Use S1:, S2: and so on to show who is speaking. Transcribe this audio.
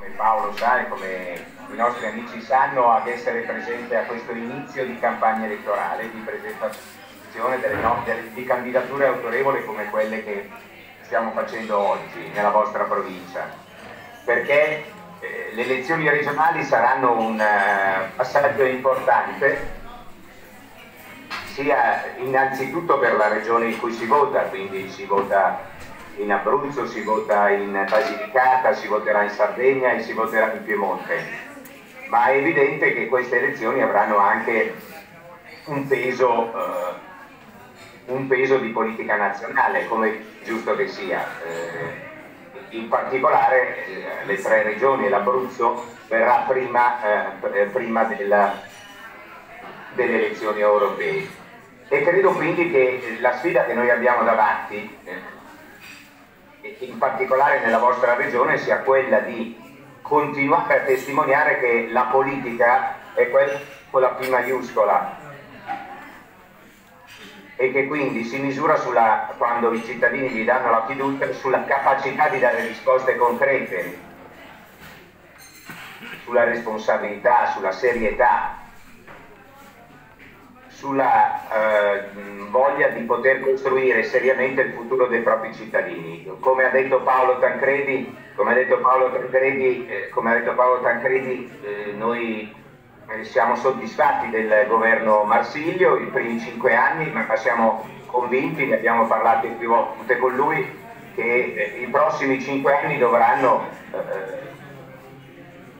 S1: come Paolo sa e come i nostri amici sanno, ad essere presente a questo inizio di campagna elettorale, di presentazione di candidature autorevoli come quelle che stiamo facendo oggi nella vostra provincia, perché le elezioni regionali saranno un passaggio importante, sia innanzitutto per la regione in cui si vota, quindi si vota in Abruzzo, si vota in Basilicata, si voterà in Sardegna e si voterà in Piemonte, ma è evidente che queste elezioni avranno anche un peso di politica nazionale, come è giusto che sia. In particolare le tre regioni e l'Abruzzo verrà prima delle elezioni europee. E credo quindi che la sfida che noi abbiamo davanti, in particolare nella vostra regione, sia quella di continuare a testimoniare che la politica è quella con la P maiuscola e che quindi si misura quando i cittadini vi danno la fiducia, sulla capacità di dare risposte concrete, sulla responsabilità, sulla serietà, sulla voglia di poter costruire seriamente il futuro dei propri cittadini. Come ha detto Paolo Tancredi, noi siamo soddisfatti del governo Marsilio, i primi 5 anni, ma siamo convinti, ne abbiamo parlato più volte con lui, che i prossimi 5 anni dovranno